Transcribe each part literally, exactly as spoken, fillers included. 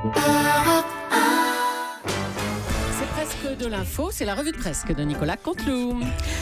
C'est presque de l'info, c'est la revue de presse de Nicolas Canteloup.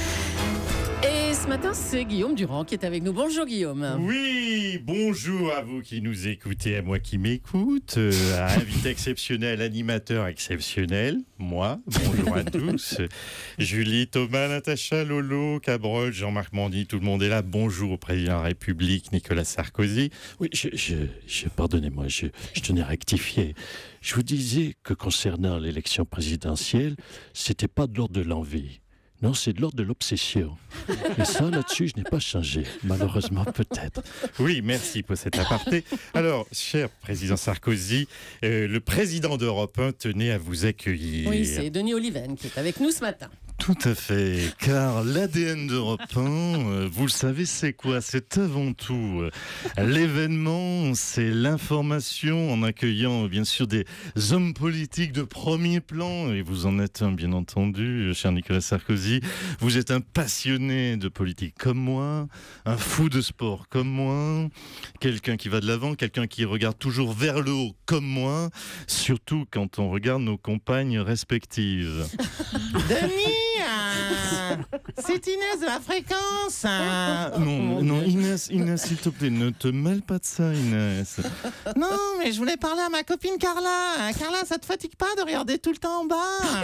Et ce matin, c'est Guillaume Durand qui est avec nous. Bonjour Guillaume. Oui, bonjour à vous qui nous écoutez, à moi qui m'écoute, euh, à invité exceptionnel, animateur exceptionnel, moi, bonjour à tous. Julie, Thomas, Natacha, Lolo, Cabrol, Jean-Marc Mandy, tout le monde est là. Bonjour au président de la République, Nicolas Sarkozy. Oui, je, je, je pardonnez-moi, je, je tenais à rectifier. Je vous disais que concernant l'élection présidentielle, c'était pas de l'ordre de l'envie. Non, c'est de l'ordre de l'obsession. Et ça, là-dessus, je n'ai pas changé. Malheureusement, peut-être. Oui, merci pour cet aparté. Alors, cher président Sarkozy, euh, le président d'Europe un tenait à vous accueillir. Oui, c'est Denis Oliven qui est avec nous ce matin. Tout à fait, car l'A D N d'Europe un, euh, vous le savez, c'est quoi? C'est avant tout euh, l'événement, c'est l'information, en accueillant bien sûr des hommes politiques de premier plan, et vous en êtes un, bien entendu, cher Nicolas Sarkozy. Vous êtes un passionné de politique comme moi, un fou de sport comme moi, quelqu'un qui va de l'avant, quelqu'un qui regarde toujours vers le haut comme moi, surtout quand on regarde nos compagnes respectives. Denis, euh, c'est Inès de la fréquence. Euh. Non, non, Inès, Inès, s'il te plaît, ne te mêle pas de ça, Inès. Non, mais je voulais parler à ma copine Carla. Carla, ça te fatigue pas de regarder tout le temps en bas?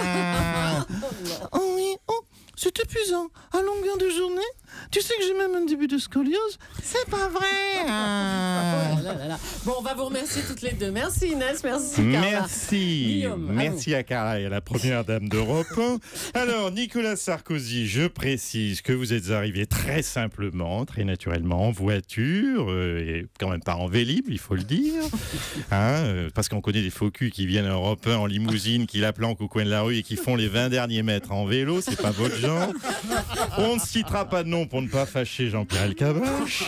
Euh. Oh oui, oh, c'est épuisant. À longueur de journée, tu sais que j'ai même un début de scoliose? C'est pas vrai. Euh. Oh là là là. Bon, on va vous remercier toutes les deux. Merci Inès, merci Carla. Merci. Guillaume, à merci à Carla et à la première dame d'Europe un. Alors, Nicolas Sarkozy, je précise que vous êtes arrivé très simplement, très naturellement, en voiture, euh, et quand même pas en Vélib, il faut le dire. Hein, euh, parce qu'on connaît des faux culs qui viennent à Europe un en limousine, qui la planquent au coin de la rue et qui font les vingt derniers mètres en vélo. C'est pas votre genre. On ne citera pas de nom pour ne pas fâcher Jean-Pierre Elkabbach.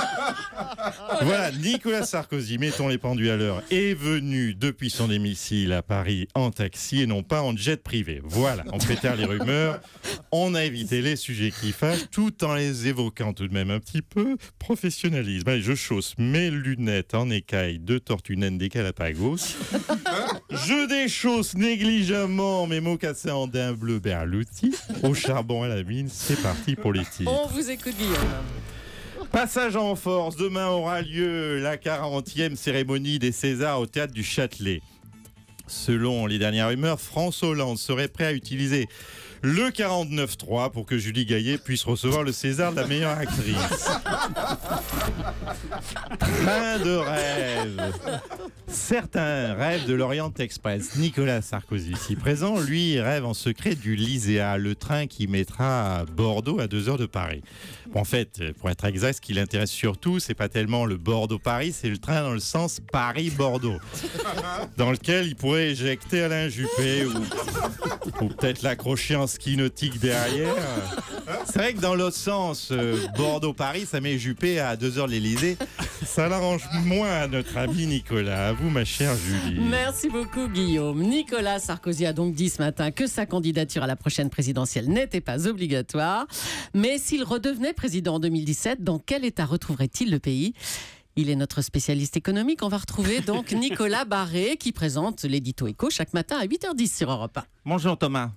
Voilà, Nicolas Sarkozy, mettons les pendus à l'heure, est venu depuis son domicile à Paris en taxi et non pas en jet privé. Voilà, on prétend les rumeurs, on a évité les sujets qui fâchent tout en les évoquant tout de même un petit peu. Professionnalisme. Allez, je chausse mes lunettes en écaille de tortue naine des Galapagos. Je déchausse négligemment mes mocassins en daim bleu Berluti. Au charbon à la mine, c'est parti pour les titres. On vous écoute Guillaume. Passage en force, demain aura lieu la quarantième cérémonie des Césars au théâtre du Châtelet. Selon les dernières rumeurs, François Hollande serait prêt à utiliser le quarante-neuf trois pour que Julie Gaillet puisse recevoir le César de la meilleure actrice. Plein de rêves. Certains rêvent de l'Orient Express. Nicolas Sarkozy, ici présent, lui rêve en secret du Lyséa, le train qui mettra à Bordeaux à deux heures de Paris. Bon, en fait, pour être exact, ce qui l'intéresse surtout, c'est pas tellement le Bordeaux-Paris, c'est le train dans le sens Paris-Bordeaux, dans lequel il pourrait éjecter Alain Juppé ou, ou peut-être l'accrocher en ski nautique derrière. C'est vrai que dans l'autre sens, euh, Bordeaux-Paris, ça met Juppé à deux heures de l'Élysée. Ça l'arrange moins à notre ami Nicolas. À vous, ma chère Julie. Merci beaucoup Guillaume. Nicolas Sarkozy a donc dit ce matin que sa candidature à la prochaine présidentielle n'était pas obligatoire. Mais s'il redevenait président en deux mille dix-sept, dans quel état retrouverait-il le pays ? Il est notre spécialiste économique. On va retrouver donc Nicolas Barré qui présente l'édito éco chaque matin à huit heures dix sur Europe un. Bonjour Thomas.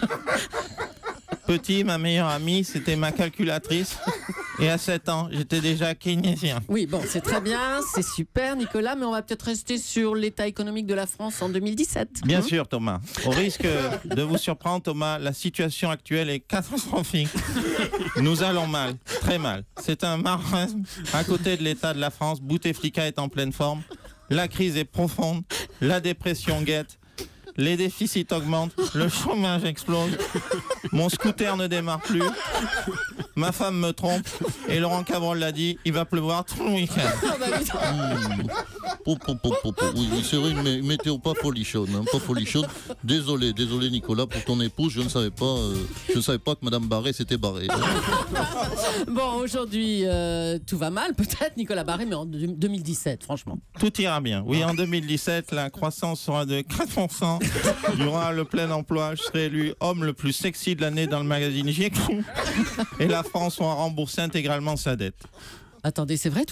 Petit, ma meilleure amie, c'était ma calculatrice. Et à sept ans, j'étais déjà keynésien. Oui, bon, c'est très bien, c'est super Nicolas, mais on va peut-être rester sur l'état économique de la France en deux mille dix-sept. Bien sûr Thomas. Au risque de vous surprendre Thomas, la situation actuelle est catastrophique. Nous allons mal, très mal. C'est un marasme. À côté de l'état de la France, Bouteflika est en pleine forme. La crise est profonde, la dépression guette. Les déficits augmentent, le chômage explose, mon scooter ne démarre plus, ma femme me trompe, et Laurent Cabrol l'a dit, il va pleuvoir tout le week-end. Mmh. Po, po, po, po, po. Oui, c'est vrai, une météo pas folichonne, hein, pas folichonne. Désolé, désolé Nicolas pour ton épouse, je ne savais pas, euh, je ne savais pas que Madame Barré s'était barrée. Bon, aujourd'hui, euh, tout va mal, peut-être Nicolas Barré, mais en deux mille dix-sept, franchement. Tout ira bien. Oui, en deux mille dix-sept, la croissance sera de quatre pour cent. Il y aura le plein emploi. Je serai élu homme le plus sexy de l'année dans le magazine J Q. Et la France aura remboursé intégralement sa dette. Attendez, c'est vrai tout ça ?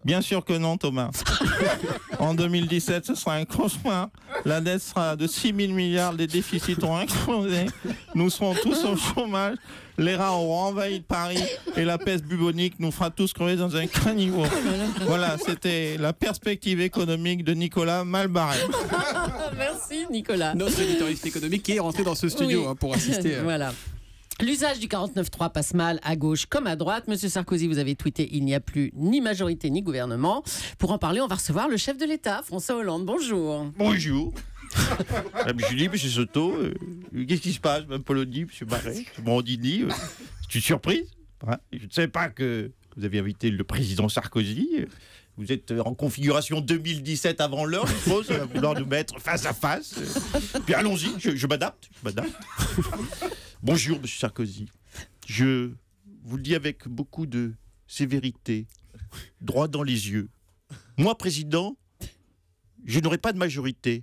Bien sûr que non, Thomas. En deux mille dix-sept, ce sera un cauchemar. La dette sera de six mille milliards, les déficits ont explosé. Nous serons tous au chômage. Les rats auront envahi Paris et la peste bubonique nous fera tous crever dans un caniveau. Voilà, c'était la perspective économique de Nicolas Malbarré. Merci Nicolas. Notre éditorialiste économique qui est rentré dans ce studio Oui. hein, pour assister. À... Voilà. L'usage du quarante-neuf trois passe mal à gauche comme à droite. Monsieur Sarkozy, vous avez tweeté « Il n'y a plus ni majorité ni gouvernement ». Pour en parler, on va recevoir le chef de l'État, François Hollande. Bonjour. Bonjour. Je dis, monsieur Soto, euh, qu'est-ce qui se passe, Mme Polony, monsieur Barret, M. Brandini, euh, c'est une surprise hein. Je ne savais pas que vous aviez invité le président Sarkozy. Vous êtes en configuration deux mille dix-sept avant l'heure, je suppose, à vouloir nous mettre face à face. Puis allons-y, je, je m'adapte. Je m'adapte. Bonjour, monsieur Sarkozy. Je vous le dis avec beaucoup de sévérité, droit dans les yeux. Moi, président, je n'aurai pas de majorité.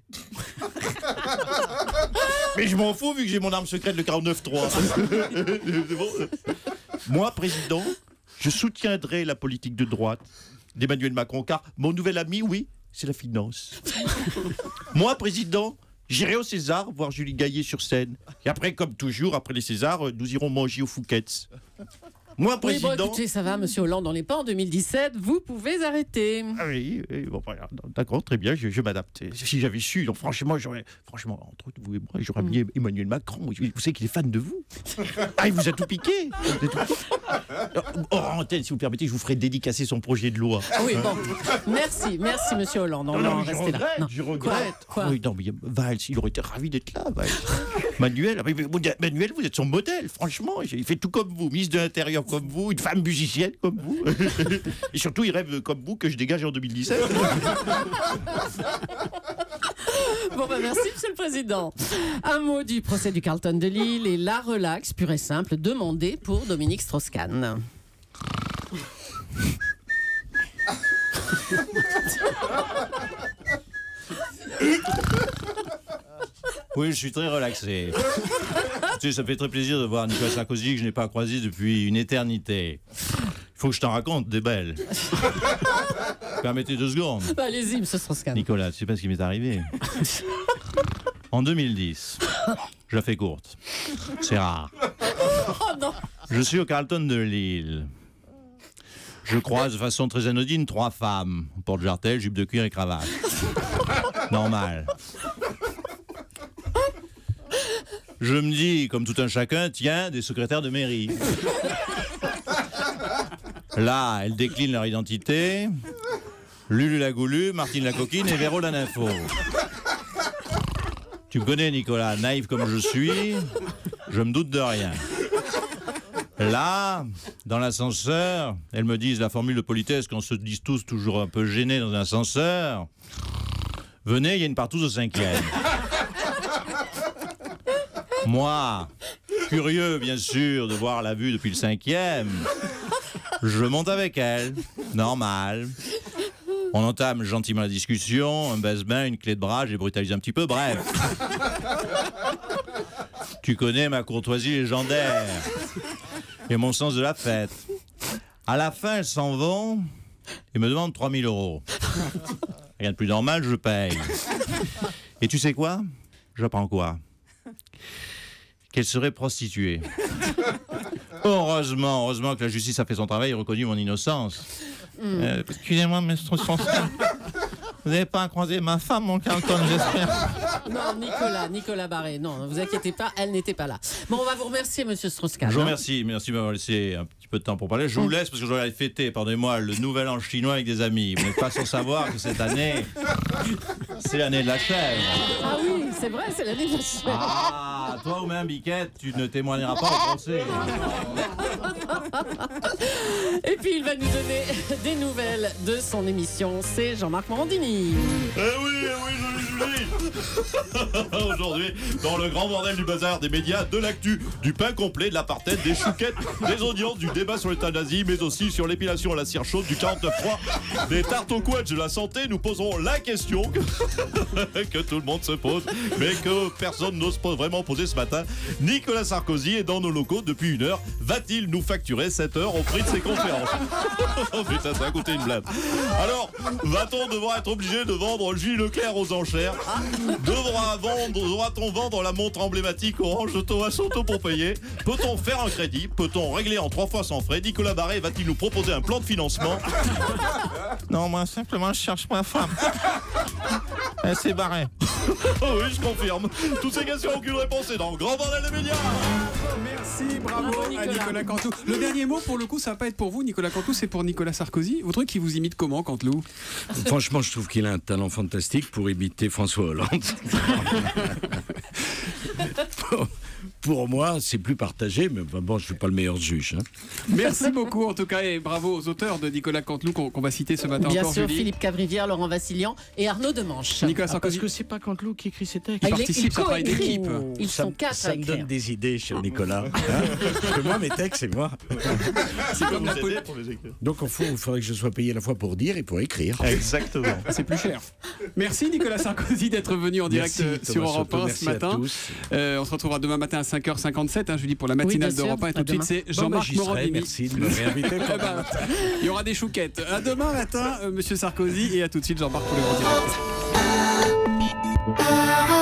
Mais je m'en fous vu que j'ai mon arme secrète, le quarante-neuf trois. Bon. Moi, président, je soutiendrai la politique de droite d'Emmanuel Macron, car mon nouvel ami, oui, c'est la finance. Moi, président, j'irai au César voir Julie Gaillet sur scène. Et après, comme toujours, après les Césars, nous irons manger au Fouquet's. Moi, président... Oui, bon, écoutez, ça va, monsieur Hollande, on n'est pas en deux mille dix-sept, vous pouvez arrêter. Ah oui, oui bon, voilà, d'accord, très bien, je, je m'adapte. Si j'avais su, donc franchement, j'aurais, franchement, entre vous et moi, j'aurais Mm. mis Emmanuel Macron. Vous savez qu'il est fan de vous. Ah, il vous a tout piqué. Vous a tout piqué. Hors antenne, si vous permettez, je vous ferai dédicacer son projet de loi. Ah oui, bon. Merci, merci, monsieur Hollande. On Non, va non, en je rester regrette, là. Non. je regrette. Quoi, Ah oui, non, mais Valls, il aurait été ravi d'être là, Valls. Manuel, ah, mais, mais, Manuel, vous êtes son modèle, franchement. Il fait tout comme vous, ministre de l'Intérieur comme vous, une femme musicienne comme vous. Et surtout, il rêve comme vous que je dégage en deux mille dix-sept. Bon, ben merci, monsieur le président. Un mot du procès du Carlton de Lille et la relaxe pure et simple demandée pour Dominique Strauss-Kahn. Oui, je suis très relaxé. Tu sais, ça me fait très plaisir de voir Nicolas Sarkozy que je n'ai pas croisé depuis une éternité. Il faut que je t'en raconte des belles. Permettez deux secondes. Bah, allez-y, monsieur Strauss-Kahn. Nicolas, tu sais pas ce qui m'est arrivé. En deux mille dix, je la fais courte. C'est rare. Oh non. Je suis au Carlton de Lille. Je croise de façon très anodine trois femmes. Porte-jartel, jupe de cuir et cravate. Normal. Je me dis, comme tout un chacun, tiens, des secrétaires de mairie. Là, elles déclinent leur identité. Lulu la Goulue, Martine la Coquine et Véro la Nympho. Tu me connais, Nicolas, naïf comme je suis, je me doute de rien. Là, dans l'ascenseur, elles me disent la formule de politesse qu'on se dise tous toujours un peu gênés dans un ascenseur. Venez, il y a une partouze au cinquième. Moi, curieux bien sûr de voir la vue depuis le cinquième, je monte avec elle, normal. On entame gentiment la discussion, un baise-main, une clé de bras, j'ai brutalisé un petit peu, bref. Tu connais ma courtoisie légendaire et mon sens de la fête. À la fin, elles s'en vont et me demandent trois mille euros. Rien de plus normal, je paye. Et tu sais quoi? J'apprends quoi? Qu'elle serait prostituée. Heureusement, heureusement que la justice a fait son travail et reconnu mon innocence. Mm. Euh, excusez-moi, mais je trouve ça. Vous n'avez pas croisé ma femme, mon Carlton, j'espère. Non, Nicolas, Nicolas Barré. Non, ne vous inquiétez pas, elle n'était pas là. Bon, on va vous remercier, monsieur Strauss-Kahn. Je vous hein. remercie, merci de m'avoir laissé un petit peu de temps pour parler. Je vous laisse parce que je vais aller fêter, pardonnez-moi, le nouvel an chinois avec des amis. Vous n'êtes pas sans savoir que cette année, c'est l'année de la chèvre. Ah oui, c'est vrai, c'est l'année de la chèvre. Ah, toi ou même Biquette, tu ne témoigneras pas au procès. Et puis il va nous donner des nouvelles de son émission, c'est Jean-Marc Morandini. Eh oui, eh oui, joli, joli. Aujourd'hui, dans le grand bordel du bazar des médias, de l'actu, du pain complet, de l'apartheid, des chouquettes, des audiences, du débat sur l'euthanasie, mais aussi sur l'épilation à la cire chaude, du quarante-neuf trois, des tartes au quetch de la santé, nous poserons la question que, que tout le monde se pose, mais que personne n'ose pas vraiment poser ce matin. Nicolas Sarkozy est dans nos locaux depuis une heure. Va-t-il nous facturer levait sept heures au prix de ses conférences. Oh putain, ça a coûté une blinde. Alors, va-t-on devoir être obligé de vendre Gilles Leclerc aux enchères? Devra vendre, devra-t-on vendre la montre emblématique Orange de Thomas Soto pour payer? Peut-on faire un crédit? Peut-on régler en trois fois sans frais? Nicolas Barré va-t-il nous proposer un plan de financement? Non, moi, simplement, je cherche ma femme. Elle s'est barrée. Oh oui, je confirme. Toutes ces questions, aucune réponse, c'est dans le Grand Bordel des médias. Merci, bravo, Bravo, à Nicolas. Nicolas Canteloup. Le dernier mot, pour le coup, ça va pas être pour vous, Nicolas Canteloup, c'est pour Nicolas Sarkozy. Vous trouvez qu'il vous imite comment, Canteloup? Franchement, je trouve qu'il a un talent fantastique pour imiter François Hollande. pour, pour moi, c'est plus partagé, mais bon, je ne suis pas le meilleur juge. Hein. Merci beaucoup, en tout cas, et bravo aux auteurs de Nicolas Canteloup qu'on qu'on va citer ce matin Bien encore, sûr, Julie. Philippe Cavrivière, Laurent Vassilian et Arnaud Demanche. Nicolas Ah, parce Sarkozy. que c'est pas Canteloup qui écrit ses textes. Il Ah, il est- participe, il c'est un travail co-écrit. d'équipe. Ils ça, sont me- quatre ça à me écrire. donne des idées, cher Nicolas. Hein. Parce que moi, mes textes, c'est moi. C'est comme la poli- Donc, il faut, il faudrait que je sois payé à la fois pour dire et pour écrire. Exactement. C'est plus cher. Merci Nicolas Sarkozy d'être venu en direct Merci, euh, Thomas sur Europe Soto, un merci ce à matin. tous. Euh, on se retrouvera demain matin à cinq heures cinquante-sept, hein, je dis pour la matinale Oui, bien d'Europe un. Et sûr. tout de À suite, c'est Bon, bah, Jean-Marc j'y serai, Morandini. merci de me réinviter. Eh ben, il y aura des chouquettes. À demain matin, euh, Monsieur Sarkozy, et à tout de suite, Jean-Marc pour le grand direct.